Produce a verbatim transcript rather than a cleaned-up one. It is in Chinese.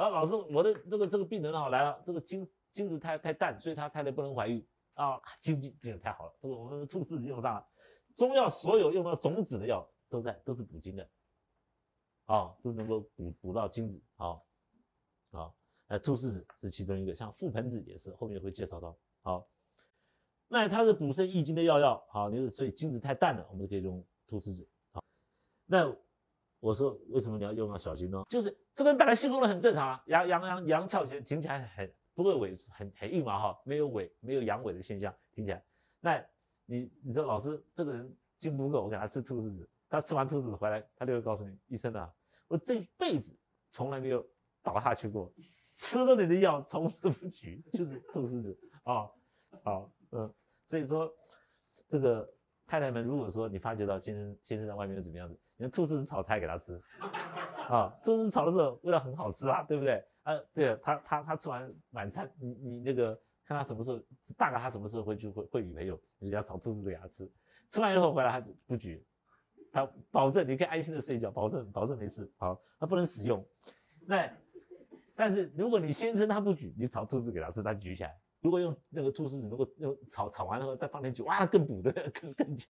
啊，老师，我的这个这个病人啊来了，这个精精子太太淡，所以他太太不能怀孕啊，精精精太好了，这个我们兔柿子用上了。中药所有用到种子的药都在都是补精的，啊，都是能够补补到精子，好，好，呃，兔柿子是其中一个，像覆盆子也是，后面会介绍到，好。那它是补肾益精的药药，好，你所以精子太淡了，我们就可以用兔柿子。好，那我说为什么你要用到小心呢？就是这个人本来性功能很正常啊，阳阳阳阳翘起来，挺起来很不会萎，很很硬嘛哈，没有萎没有阳痿的现象，挺起来。那你你说老师这个人筋不够，我给他吃兔柿子，他吃完兔柿子回来，他就会告诉你，医生啊，我这辈子从来没有倒下去过，吃了你的药从此不举，就是兔柿子啊，好，嗯。所以说，这个太太们，如果说你发觉到先生先生在外面又怎么样子，你用兔柿子炒菜给他吃，啊，兔柿子炒的时候味道很好吃啊，对不对？啊，对他他他吃完晚餐，你你那个看他什么时候，大概他什么时候会去会会与朋友，你就给他炒兔柿子给他吃，吃完以后回来他就不举，他保证你可以安心的睡觉，保证保证没事，好，他不能使用。那但是如果你先生他不举，你炒兔柿给他吃，他举起来。如果用那个兔柿子，如果用炒炒完了后再放点酒，哇，更补的更更强。